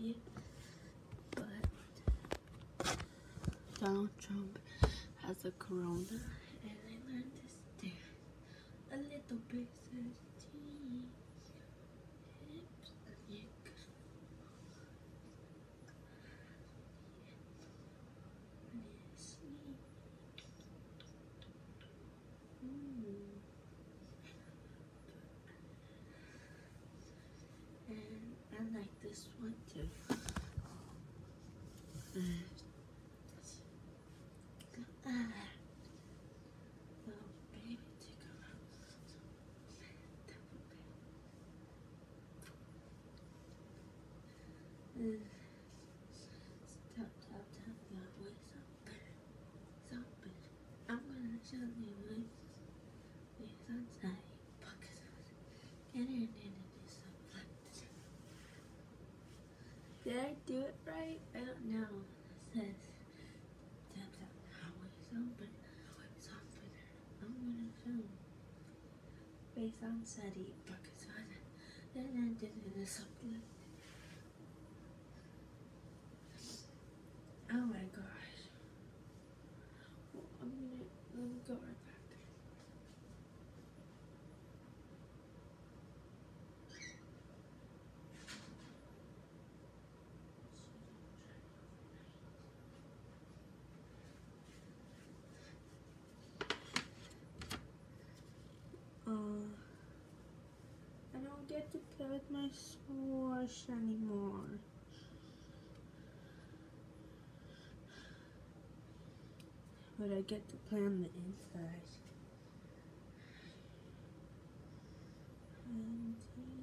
yet, but Donald Trump has a corona, and I learned to stare a little bit sensitive. Hips and neck. And I like this one too. Little baby ticker. Tap, tap, tap, that way, something. I'm gonna show you this. It's outside. Get in and do something. Did I do it right? I don't know. It says tap, tap, that way, something. I'm gonna show you. Based on study, then I did it something. Oh my gosh. Well, let me go right back. I don't get to play with my swoosh anymore. But I get to play on the inside. And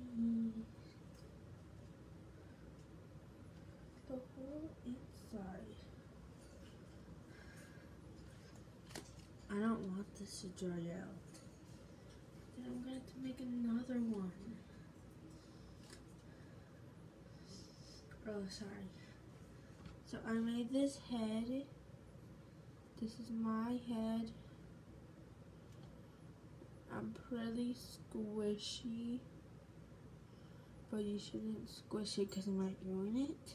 the whole inside. I don't want this to dry out. Then I'm going to make another one. Oh, sorry. So I made this head. This is my head. I'm pretty squishy, but you shouldn't squish it because it might ruin it.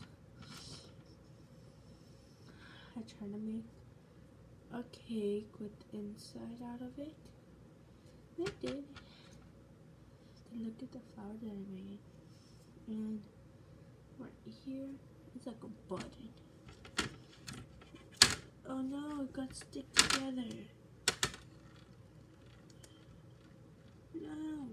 I try to make a cake with the inside out of it. And I did. Then look at the flower that I made. And right here, it's like a button. Oh no, it got stick together. No.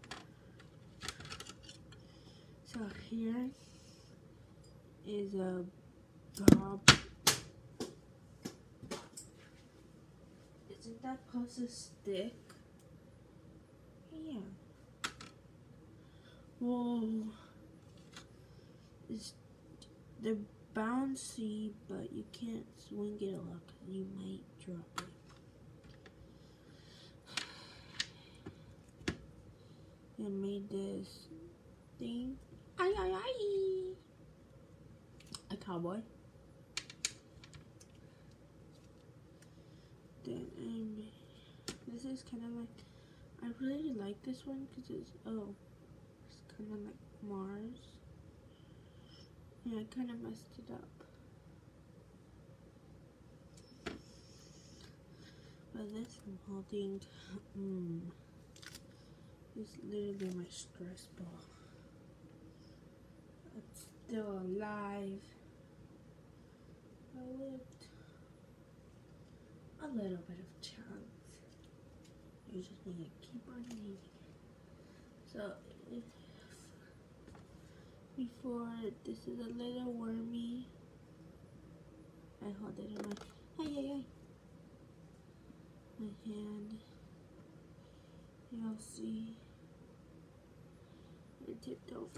So here is a bob. Isn't that supposed to stick? Yeah. Whoa. They're bouncy, but you can't swing it a lot because you might drop it. I made this thing. A cowboy. Then this is kind of like, I really like this one because it's kind of like Mars. Yeah, I kind of messed it up. But this I'm holding, is literally my stress ball. It's still alive. I lived a little bit of chance. You just need to keep on eating. So, before, this is a little wormy. I hold it in my, my hand. You'll see. It tipped over.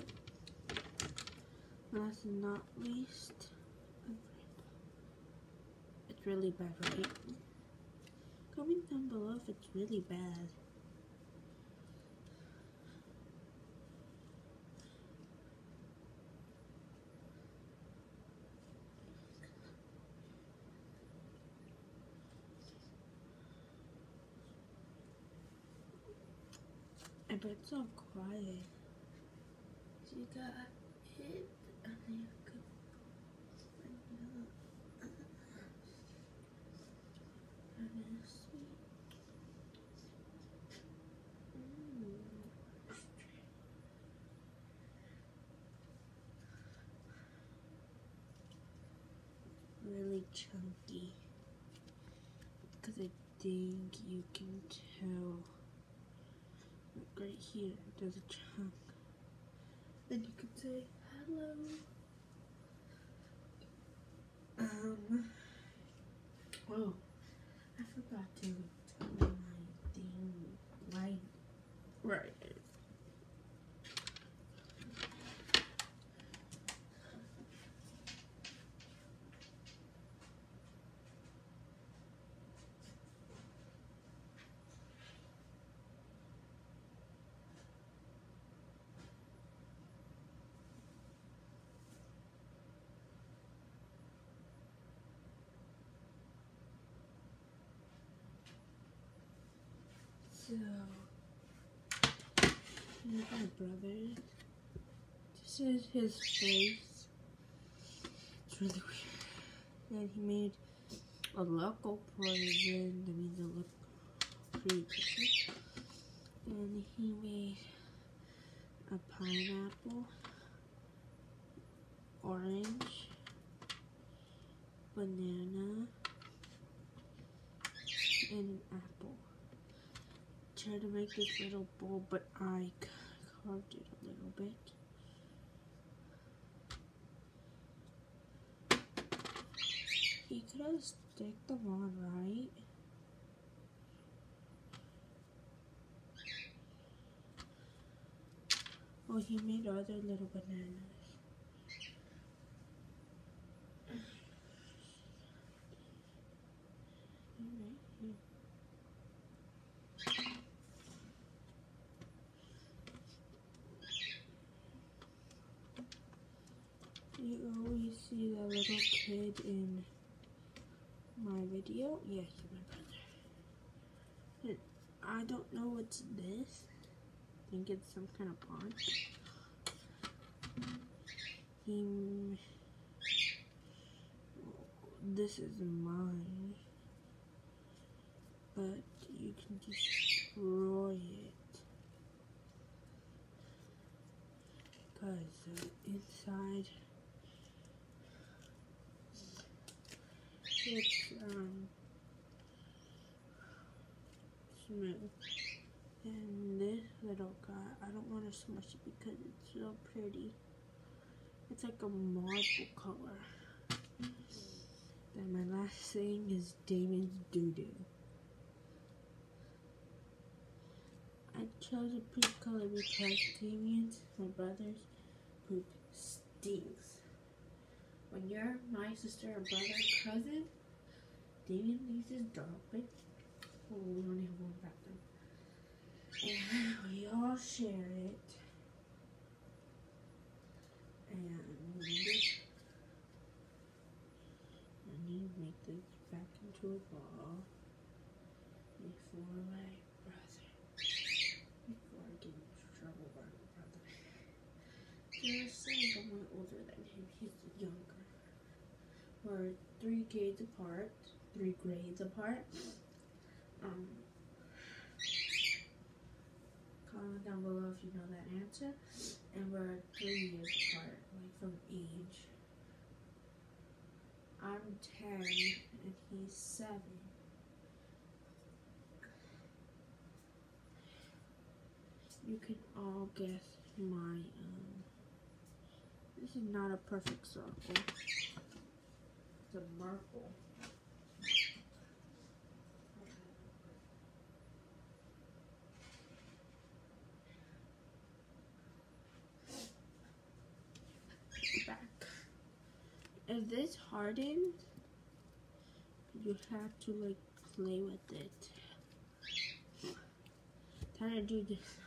Last but not least, it's really bad, right? Comment down below if it's really bad. I bet it's so quiet. She got hit on the chunky. Because I think you can tell. Like right here, there's a chunk. And you can say hello. Oh, I forgot to tell you my thing. Right. So, here's my brother. This is his face. It's really weird. And he made a local poison. That means a local creature. And he made a pineapple, orange, banana, and an apple. Tried to make this little bowl, but I carved it a little bit. He could have sticked them on right. Oh, he made other little bananas. You always see that little kid in my video. Yeah, he's my brother. And I don't know what's this. I think it's some kind of pond. This is mine, but you can destroy it because inside it's smooth. And this little guy, I don't want to smush it because it's so pretty. It's like a marble color. Then my last thing is Damon's doo-doo. I chose a pink color because Damien's, my brother's, poop stinks. When you're my sister or brother or cousin, Damien leaves his dog, but we only have one bathroom. And we all share it. And I need to make this back into a ball before my brother, before I get into trouble by my brother. There's someone older than him, he's younger. We're 3 grades apart. Comment down below if you know that answer. And we're 3 years apart, like from age. I'm 10 and he's 7. You can all guess my, this is not a perfect circle. It's a marble. Back. If this hardens, you have to like play with it. Try to do this.